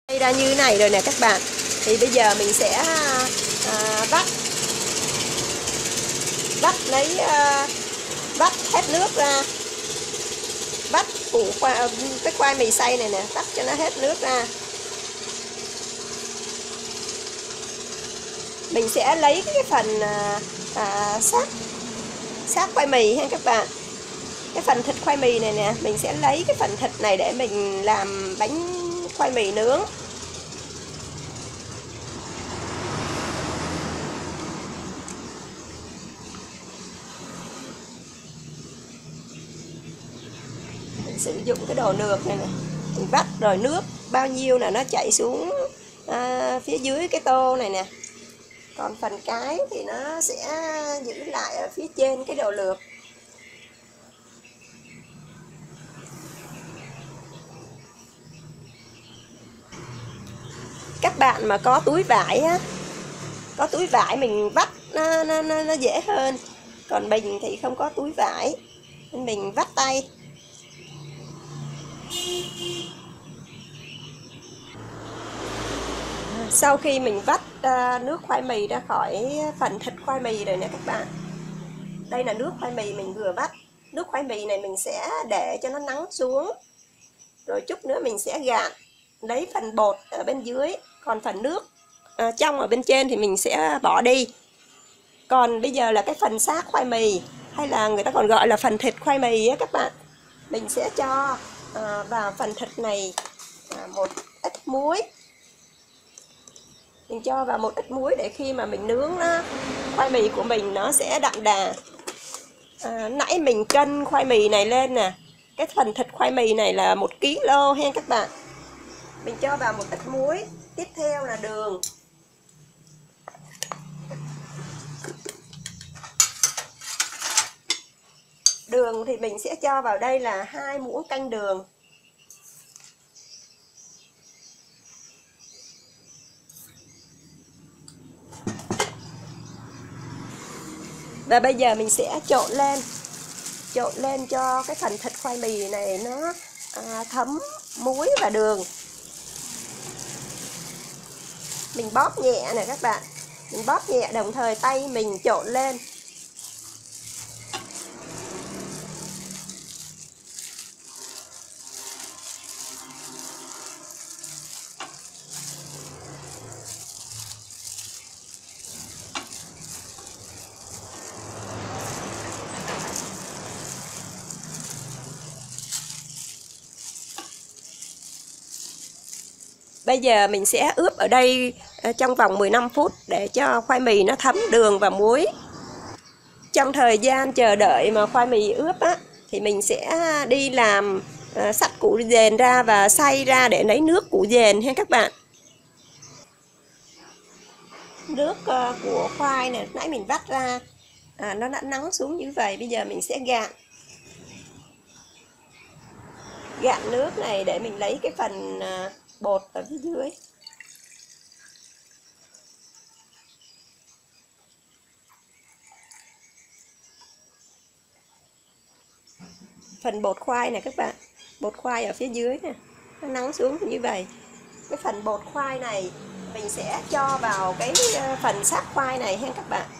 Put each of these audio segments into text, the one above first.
Ra như thế này rồi nè các bạn. Thì bây giờ mình sẽ vắt hết nước ra, vắt củ cái khoai mì xay này nè, vắt cho nó hết nước ra. Mình sẽ lấy cái phần xác khoai mì ha các bạn. Cái phần thịt khoai mì này nè, mình sẽ lấy cái phần thịt này để mình làm bánh khoai mì nướng. Mình sử dụng cái đồ nược này nè, mình vắt rồi nước bao nhiêu là nó chảy xuống phía dưới cái tô này nè. Còn phần cái thì nó sẽ giữ lại ở phía trên cái đồ lược. Các bạn mà có túi vải á, có túi vải mình vắt nó dễ hơn. Còn mình thì không có túi vải nên mình vắt tay. Sau khi mình vắt nước khoai mì ra khỏi phần thịt khoai mì rồi nè các bạn. Đây là nước khoai mì mình vừa vắt. Nước khoai mì này mình sẽ để cho nó nắng xuống. Rồi chút nữa mình sẽ gạn, lấy phần bột ở bên dưới. Còn phần nước trong ở bên trên thì mình sẽ bỏ đi. Còn bây giờ là cái phần xác khoai mì, hay là người ta còn gọi là phần thịt khoai mì á các bạn. Mình sẽ cho vào phần thịt này một ít muối. Mình cho vào một ít muối để khi mà mình nướng khoai mì của mình nó sẽ đậm đà. Nãy mình cân khoai mì này lên nè. Cái phần thịt khoai mì này là 1 kg ha các bạn. Mình cho vào một ít muối. Tiếp theo là đường. Đường thì mình sẽ cho vào đây là 2 muỗng canh đường. Và bây giờ mình sẽ trộn lên cho cái phần thịt khoai mì này nó thấm muối và đường. Mình bóp nhẹ này các bạn. Mình bóp nhẹ đồng thời tay mình trộn lên. Bây giờ mình sẽ ướp ở đây trong vòng 15 phút để cho khoai mì nó thấm đường và muối. Trong thời gian chờ đợi mà khoai mì ướp á, thì mình sẽ đi làm xắt củ dền ra và xay ra để lấy nước củ dền ha các bạn. Nước của khoai này nãy mình vắt ra nó đã nóng xuống như vậy. Bây giờ mình sẽ gạn nước này để mình lấy cái phần bột ở phía dưới. Phần bột khoai này các bạn, bột khoai ở phía dưới nè, nó nắng xuống như vậy. Cái phần bột khoai này mình sẽ cho vào cái phần xác khoai này ha các bạn.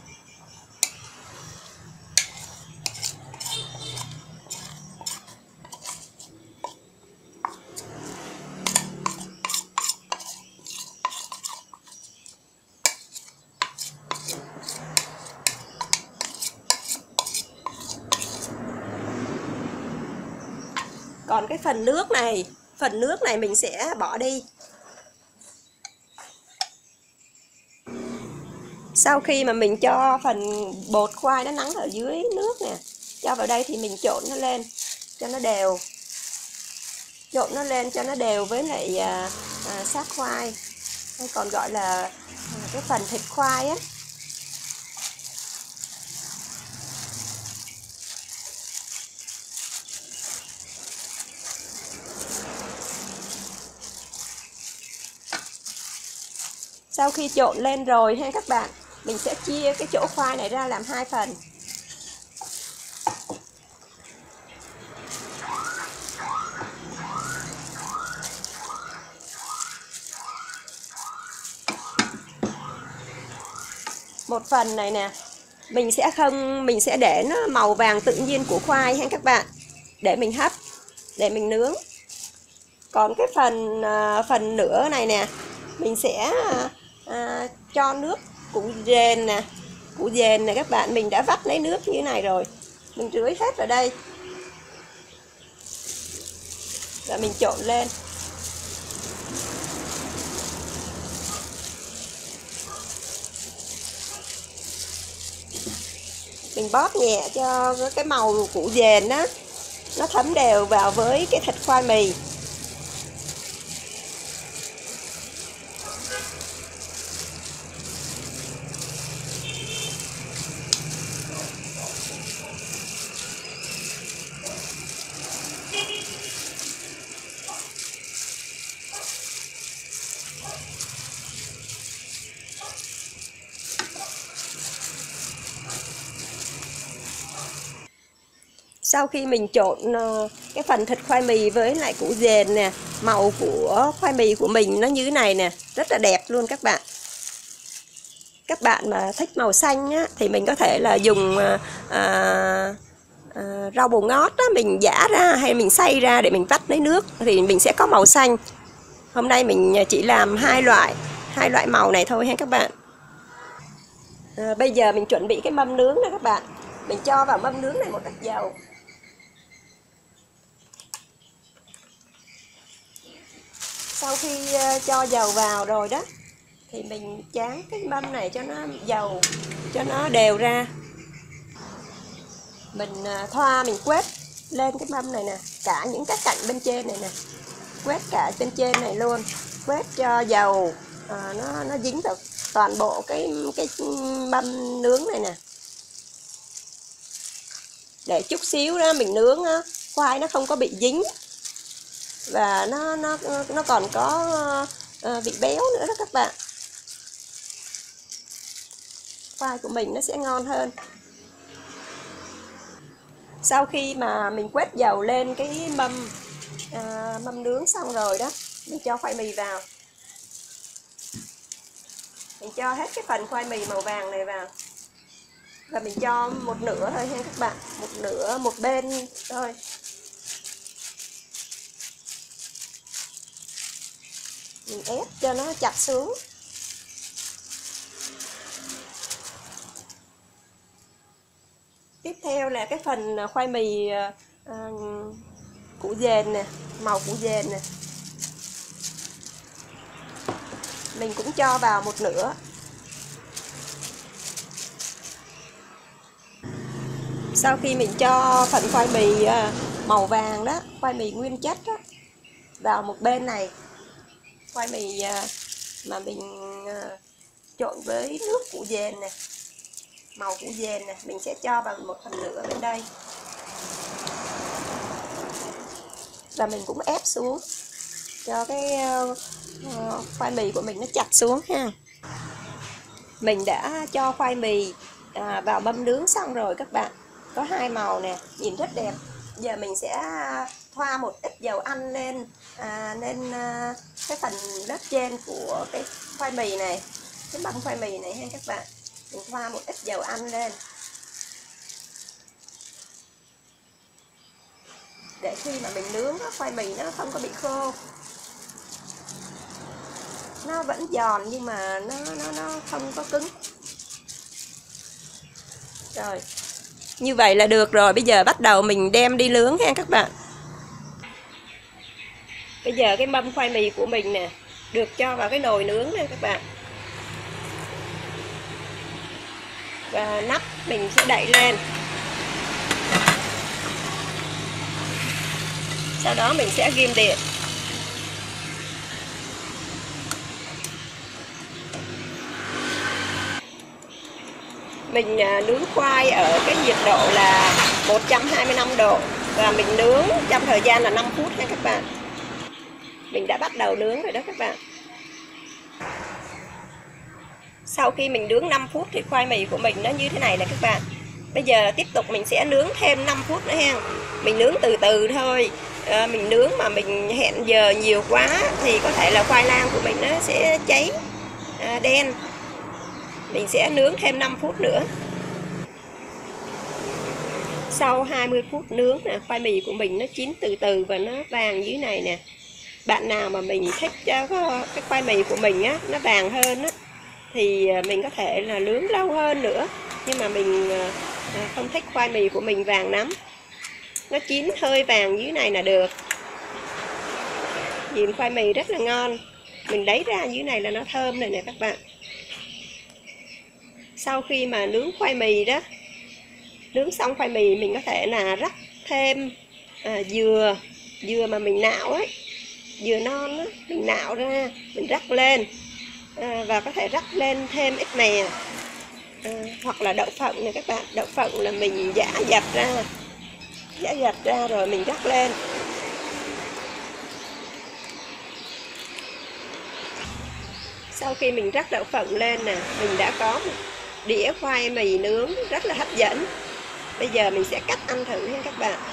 Còn cái phần nước này mình sẽ bỏ đi. Sau khi mà mình cho phần bột khoai nó nắng ở dưới nước nè, cho vào đây thì mình trộn nó lên cho nó đều. Trộn nó lên cho nó đều với lại xác khoai, hay còn gọi là cái phần thịt khoai á. Sau khi trộn lên rồi ha các bạn, mình sẽ chia cái chỗ khoai này ra làm 2 phần. một phần này nè, mình sẽ để nó màu vàng tự nhiên của khoai ha các bạn, để mình hấp, để mình nướng. Còn cái phần nửa này nè, mình sẽ cho nước củ dền nè, củ dền này các bạn, mình đã vắt lấy nước như thế này rồi, mình rưới hết vào đây và mình trộn lên. Mình bóp nhẹ cho cái màu củ dền á nó thấm đều vào với cái thịt khoai mì. Sau khi mình trộn cái phần thịt khoai mì với lại củ dền nè, màu của khoai mì của mình nó như thế này nè, rất là đẹp luôn các bạn. Các bạn mà thích màu xanh á, thì mình có thể là dùng rau bồ ngót á, mình giã ra hay mình xay ra để mình vắt lấy nước thì mình sẽ có màu xanh. Hôm nay mình chỉ làm hai loại màu này thôi ha các bạn. Bây giờ mình chuẩn bị cái mâm nướng này các bạn. Mình cho vào mâm nướng này một ít dầu. Sau khi cho dầu vào rồi đó thì mình tráng cái mâm này cho nó dầu cho nó đều ra. Mình thoa, mình quét lên cái mâm này nè, cả những cái cạnh bên trên này nè, quét cả bên trên này luôn, quét cho dầu nó dính được toàn bộ cái mâm nướng này nè, để chút xíu đó mình nướng á, khoai nó không có bị dính và nó còn có vị béo nữa đó các bạn. Khoai của mình nó sẽ ngon hơn. Sau khi mà mình quét dầu lên cái mâm nướng xong rồi đó, mình cho khoai mì vào. Mình cho hết cái phần khoai mì màu vàng này vào. Và mình cho một nửa thôi nha các bạn, một nửa một bên thôi. Mình ép cho nó chặt xuống. Tiếp theo là cái phần khoai mì củ dền nè, màu củ dền nè. Mình cũng cho vào một nửa. Sau khi mình cho phần khoai mì màu vàng đó, khoai mì nguyên chất đó, vào một bên này, khoai mì mà mình trộn với nước củ dền nè, màu củ dền nè, mình sẽ cho vào một phần nửa bên đây. Và mình cũng ép xuống cho cái khoai mì của mình nó chặt xuống ha. Mình đã cho khoai mì vào mâm nướng xong rồi các bạn. Có hai màu nè, nhìn rất đẹp. Giờ mình sẽ thoa một ít dầu ăn lên cái phần lớp trên của cái khoai mì này, cái mâm khoai mì này ha các bạn. Mình thoa một ít dầu ăn lên để khi mà mình nướng khoai mì nó không có bị khô. Nó vẫn giòn nhưng mà nó không có cứng. Rồi, như vậy là được rồi. Bây giờ bắt đầu mình đem đi nướng ha các bạn. Bây giờ cái mâm khoai mì của mình nè được cho vào cái nồi nướng nè các bạn. Và nắp mình sẽ đậy lên. Sau đó mình sẽ ghim điện. Mình nướng khoai ở cái nhiệt độ là 125 độ và mình nướng trong thời gian là 5 phút nha các bạn. Mình đã bắt đầu nướng rồi đó các bạn. Sau khi mình nướng 5 phút thì khoai mì của mình nó như thế này nè các bạn. Bây giờ tiếp tục mình sẽ nướng thêm 5 phút nữa ha. Mình nướng từ từ thôi. Mình nướng mà mình hẹn giờ nhiều quá thì có thể là khoai lang của mình nó sẽ cháy đen. Mình sẽ nướng thêm 5 phút nữa. Sau 20 phút nướng nè, khoai mì của mình nó chín từ từ và nó vàng dưới này nè. Bạn nào mà mình thích cho cái khoai mì của mình á nó vàng hơn á thì mình có thể là nướng lâu hơn nữa. Nhưng mà mình không thích khoai mì của mình vàng lắm, nó chín hơi vàng dưới này là được. Nhìn khoai mì rất là ngon, mình lấy ra dưới này là nó thơm này nè các bạn. Sau khi mà nướng khoai mì đó, nướng xong khoai mì mình có thể là rắc thêm dừa mà mình nạo ấy, dừa non á, mình nạo ra mình rắc lên, và có thể rắc lên thêm ít mè, hoặc là đậu phộng này các bạn. Đậu phộng là mình giã dặt ra rồi mình rắc lên. Sau khi mình rắc đậu phộng lên nè, mình đã có một đĩa khoai mì nướng rất là hấp dẫn. Bây giờ mình sẽ cắt ăn thử nha các bạn.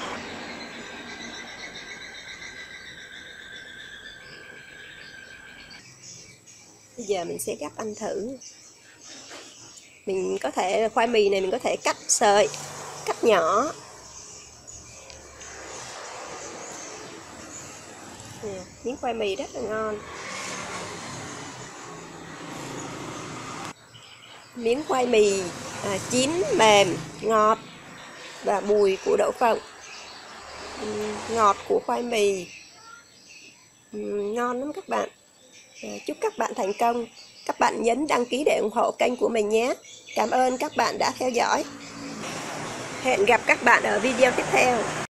Bây giờ mình sẽ gắp ăn thử. Mình có thể, khoai mì này mình có thể cắt sợi, cắt nhỏ. Miếng khoai mì rất là ngon. Miếng khoai mì chín mềm, ngọt và bùi của đậu phộng, ngọt của khoai mì, ngon lắm các bạn. Chúc các bạn thành công. Các bạn nhấn đăng ký để ủng hộ kênh của mình nhé. Cảm ơn các bạn đã theo dõi. Hẹn gặp các bạn ở video tiếp theo.